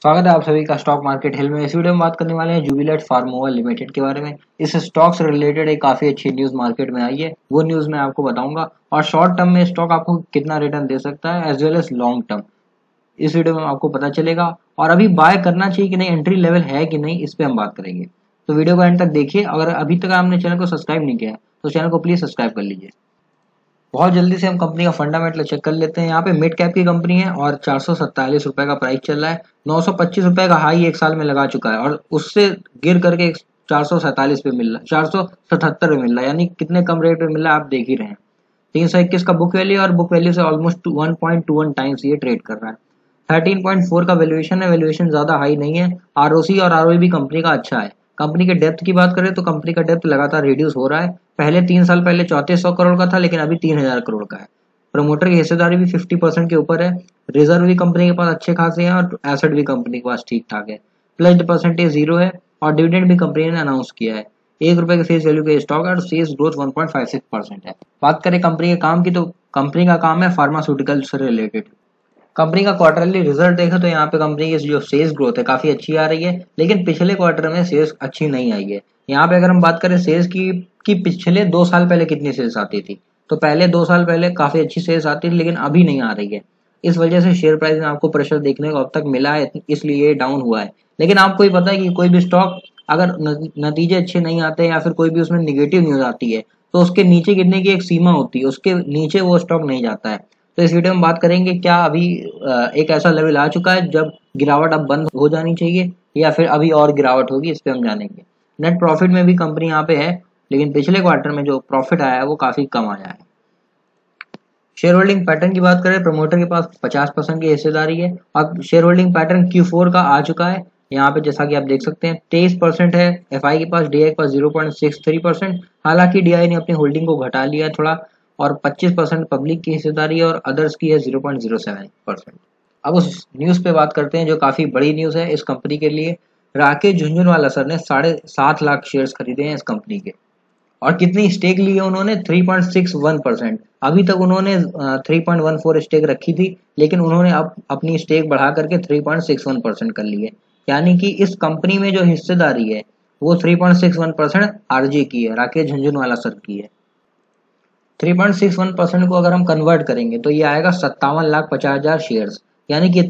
स्वागत है आप सभी का स्टॉक मार्केट हिल में। इस वीडियो में बात करने वाले हैं जुबिलेंट फार्मोवा लिमिटेड के बारे में। इस स्टॉक से रिलेटेड एक काफी अच्छी न्यूज मार्केट में आई है, वो न्यूज मैं आपको बताऊंगा। और शॉर्ट टर्म में स्टॉक आपको कितना रिटर्न दे सकता है as well as long term, इस वीडियो में आपको पता चलेगा। और अभी बाय करना चाहिए कि नहीं, एंट्री लेवल है कि नहीं, इस पर हम बात करेंगे। तो वीडियो को एंड तक देखिए। अगर अभी तक आपने चैनल को सब्सक्राइब नहीं किया तो चैनल को प्लीज सब्सक्राइब कर लीजिए। बहुत जल्दी से हम कंपनी का फंडामेंटल चेक कर लेते हैं। यहाँ पे मिड कैप की कंपनी है और 447 रुपए का प्राइस चल रहा है। 925 रुपए का हाई एक साल में लगा चुका है और उससे गिर करके 447 पे मिल रहा है, 477 पे मिल रहा है, यानी कितने कम रेट पे मिल रहा है आप देख ही रहे हैं। 321 का बुक वैल्यू और बुक वैल्यू से ऑलमोस्ट 1.21 टाइम्स ये ट्रेड कर रहा है। 13.4 का वैल्यूएशन है, वैल्यूएशन ज्यादा हाई नहीं है। आरओसी और आरओई भी कंपनी का अच्छा है। कंपनी के डेप्थ की बात करें तो कंपनी का डेप्थ लगातार रिड्यूस हो रहा है। पहले 3 साल पहले 3400 करोड़ का था, लेकिन अभी 3000 करोड़ का है। प्रमोटर की हिस्सेदारी भी 50% के ऊपर है। रिजर्व भी कंपनी के पास अच्छे खासे हैं और एसेट भी कंपनी के पास ठीक ठाक है। प्लस्ड परसेंटेज 0 है और डिविडेंड भी कंपनी ने अनाउंस किया है। ₹1 के फेस वैल्यू के स्टॉक है और सेल्स ग्रोथ 1.56% है। बात करें कंपनी के काम की तो कंपनी का काम है फार्मास्यूटिकल से रिलेटेड। कंपनी का क्वार्टरली रिजल्ट देखें तो यहाँ पे कंपनी की जो सेल्स ग्रोथ है काफी अच्छी आ रही है, लेकिन पिछले क्वार्टर में सेल्स अच्छी नहीं आई है। यहाँ पे अगर हम बात करें सेल्स की कि पिछले 2 साल पहले कितनी सेल्स आती थी, तो पहले 2 साल पहले काफी अच्छी सेल्स आती थी, लेकिन अभी नहीं आ रही है। इस वजह से शेयर प्राइस में आपको प्रेशर देखने को अब तक मिला है, इसलिए ये डाउन हुआ है। लेकिन आपको ही पता है कि कोई भी स्टॉक अगर नतीजे अच्छे नहीं आते या फिर कोई भी उसमें निगेटिव न्यूज आती है तो उसके नीचे गिरने की एक सीमा होती है, उसके नीचे वो स्टॉक नहीं जाता है। तो इस वीडियो में बात करेंगे क्या अभी एक ऐसा लेवल आ चुका है जब गिरावट अब बंद हो जानी चाहिए या फिर अभी और गिरावट होगी, इस पे हम जानेंगे। नेट प्रॉफिट में भी कंपनी यहाँ पे है, लेकिन पिछले क्वार्टर में जो प्रॉफिट आया है वो काफी कम आया है। शेयर होल्डिंग पैटर्न की बात करें, प्रमोटर के पास 50% की हिस्सेदारी है। अब शेयर होल्डिंग पैटर्न Q4 का आ चुका है। यहाँ पे जैसा कि आप देख सकते हैं 23% है एफआई के पास, डीआई के पास 0.63%। हालांकि डीआई ने अपनी होल्डिंग को घटा लिया है थोड़ा, और 25% पब्लिक की हिस्सेदारी है और अदर्स की है 0.07%। अब उस न्यूज पे बात करते हैं जो काफी बड़ी न्यूज है इस कंपनी के लिए। राकेश झुंझुनवाला सर ने 7.5 लाख शेयर्स खरीदे हैं इस कंपनी के। और कितनी स्टेक ली है उन्होंने? 3.61%। अभी तक उन्होंने 3.14 स्टेक रखी थी, लेकिन उन्होंने अब अपनी स्टेक बढ़ा करके 3.61% कर ली है। यानी कि इस कंपनी में जो हिस्सेदारी है वो 3.61% आरजे की है, राकेश झुंझुनवाला सर की है। 3.61% को अगर हम कन्वर्ट करेंगे तो ये आएगा 57,50,000 शेयर्स। यानी कि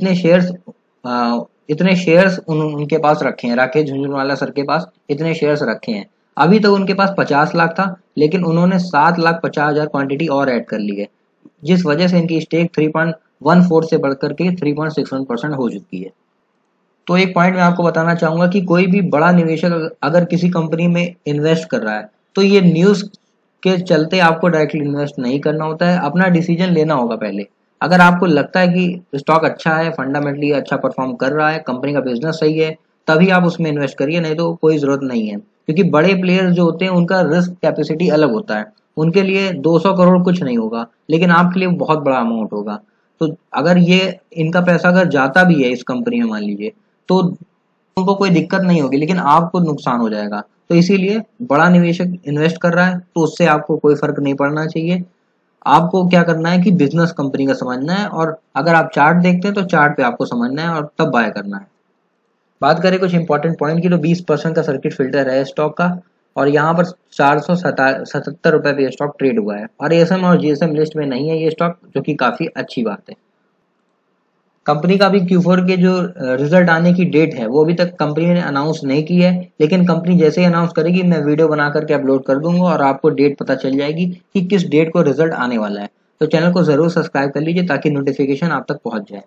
इतने शेयर्स उनके पास रखे हैं, राकेश झुंझुनवाला सर के पास इतने शेयर्स रखे हैं। अभी तक उनके पास 50 लाख था, लेकिन उन्होंने 7,50,000 क्वांटिटी और ऐड कर ली है, जिस वजह से इनकी स्टेक 3.14 से बढ़कर के 3.61% हो चुकी है। तो एक पॉइंट मैं आपको बताना चाहूंगा कि कोई भी बड़ा निवेशक अगर किसी कंपनी में इन्वेस्ट कर रहा है तो ये न्यूज के चलते आपको डायरेक्टली इन्वेस्ट नहीं करना होता है, अपना डिसीजन लेना होगा पहले। अगर आपको लगता है कि स्टॉक अच्छा है, फंडामेंटली अच्छा परफॉर्म कर रहा है, कंपनी का बिजनेस सही है, तभी आप उसमें इन्वेस्ट करिए, नहीं तो कोई जरूरत नहीं है। क्योंकि बड़े प्लेयर्स जो होते हैं उनका रिस्क कैपेसिटी अलग होता है। उनके लिए 200 करोड़ कुछ नहीं होगा, लेकिन आपके लिए बहुत बड़ा अमाउंट होगा। तो अगर ये इनका पैसा अगर जाता भी है इस कंपनी में मान लीजिए, तो उनको कोई दिक्कत नहीं होगी, लेकिन आपको नुकसान हो जाएगा। तो इसीलिए बड़ा निवेशक इन्वेस्ट कर रहा है तो उससे आपको कोई फर्क नहीं पड़ना चाहिए। आपको क्या करना है कि बिजनेस कंपनी का समझना है, और अगर आप चार्ट देखते हैं तो चार्ट पे आपको समझना है और तब बाय करना है। बात करें कुछ इंपॉर्टेंट पॉइंट की तो 20% का सर्किट फिल्टर है स्टॉक का, और यहाँ पर 477 रुपए पे स्टॉक ट्रेड हुआ है। और एएसएम और जीएसएम लिस्ट में नहीं है ये स्टॉक, जो कि काफी अच्छी बात है। कंपनी का भी Q4 के जो रिजल्ट आने की डेट है वो अभी तक कंपनी ने अनाउंस नहीं की है, लेकिन कंपनी जैसे ही अनाउंस करेगी मैं वीडियो बना करके अपलोड कर दूंगा और आपको डेट पता चल जाएगी कि किस डेट को रिजल्ट आने वाला है। तो चैनल को जरूर सब्सक्राइब कर लीजिए ताकि नोटिफिकेशन आप तक पहुंच जाए।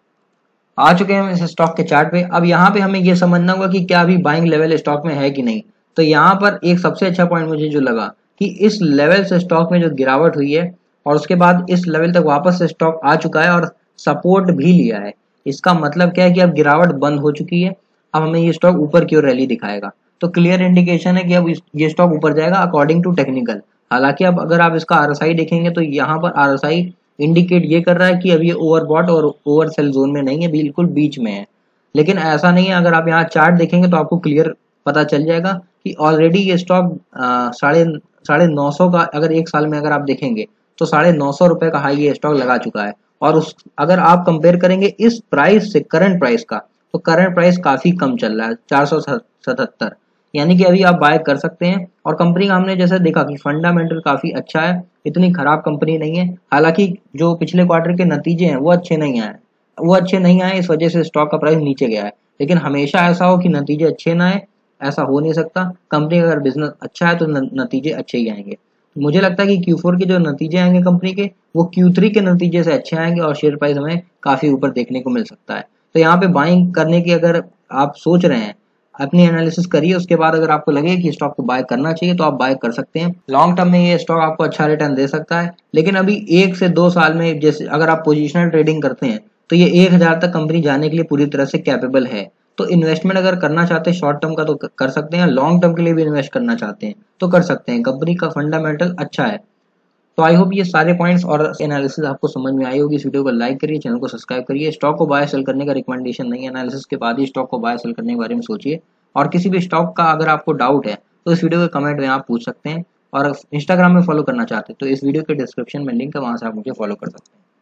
आ चुके हैं हम इस स्टॉक के चार्ट पे। अब यहाँ पे हमें ये समझना होगा कि क्या अभी बाइंग लेवल स्टॉक में है कि नहीं। तो यहाँ पर एक सबसे अच्छा पॉइंट मुझे जो लगा कि इस लेवल से स्टॉक में जो गिरावट हुई है और उसके बाद इस लेवल तक वापस से स्टॉक आ चुका है और सपोर्ट भी लिया है। इसका मतलब क्या है कि अब गिरावट बंद हो चुकी है। अब हमें ये स्टॉक ऊपर की ओर रैली दिखाएगा, तो क्लियर इंडिकेशन है कि अब ये स्टॉक ऊपर जाएगा अकॉर्डिंग टू टेक्निकल। हालांकि अब अगर आप इसका आरएसआई देखेंगे तो यहाँ पर आरएसआई इंडिकेट ये कर रहा है कि अब ये ओवरबॉट और ओवर सेल जोन में नहीं है, बिल्कुल बीच में है। लेकिन ऐसा नहीं है, अगर आप यहाँ चार्ट देखेंगे तो आपको क्लियर पता चल जाएगा कि ऑलरेडी ये स्टॉक साढ़े 900 का, अगर एक साल में अगर आप देखेंगे तो 950 रुपए का हाई ये स्टॉक लगा चुका है। और उस अगर आप कंपेयर करेंगे इस प्राइस से करंट प्राइस का, तो करंट प्राइस काफ़ी कम चल रहा है 477, यानी कि अभी आप बाय कर सकते हैं। और कंपनी का हमने जैसा देखा कि फंडामेंटल काफ़ी अच्छा है, इतनी खराब कंपनी नहीं है। हालांकि जो पिछले क्वार्टर के नतीजे हैं वो अच्छे नहीं आए, इस वजह से स्टॉक का प्राइस नीचे गया है। लेकिन हमेशा ऐसा हो कि नतीजे अच्छे ना आए, ऐसा हो नहीं सकता। कंपनी का अगर बिजनेस अच्छा है तो नतीजे अच्छे ही आएंगे। मुझे लगता है कि Q4 के जो नतीजे आएंगे कंपनी के, वो Q3 के नतीजे से अच्छे आएंगे और शेयर प्राइस हमें काफ़ी ऊपर देखने को मिल सकता है। तो यहाँ पे बाइंग करने की अगर आप सोच रहे हैं, अपनी एनालिसिस करिए, उसके बाद अगर आपको लगे कि स्टॉक को बाय करना चाहिए तो आप बाय कर सकते हैं। लॉन्ग टर्म में ये स्टॉक आपको अच्छा रिटर्न दे सकता है, लेकिन अभी 1 से 2 साल में जैसे अगर आप पोजिशनल ट्रेडिंग करते हैं तो ये 1000 तक कंपनी जाने के लिए पूरी तरह से कैपेबल है। तो इन्वेस्टमेंट अगर करना चाहते हैं शॉर्ट टर्म का तो कर सकते हैं, लॉन्ग टर्म के लिए भी इन्वेस्ट करना चाहते हैं तो कर सकते हैं। कंपनी का फंडामेंटल अच्छा है। तो आई होप ये सारे पॉइंट्स और एनालिसिस आपको समझ में आई होगी। इस वीडियो को लाइक करिए, चैनल को सब्सक्राइब करिए। स्टॉक को बाय सेल करने का रिकमेंडेशन नहीं है, एनालिसिस के बाद ही स्टॉक को बाय सेल करने के बारे में सोचिए। और किसी भी स्टॉक का अगर आपको डाउट है तो इस वीडियो के कमेंट में आप पूछ सकते हैं। और इंस्टाग्राम में फॉलो करना चाहते हैं तो इस वीडियो के डिस्क्रिप्शन में लिंक है, वहां से आप मुझे फॉलो कर सकते हैं।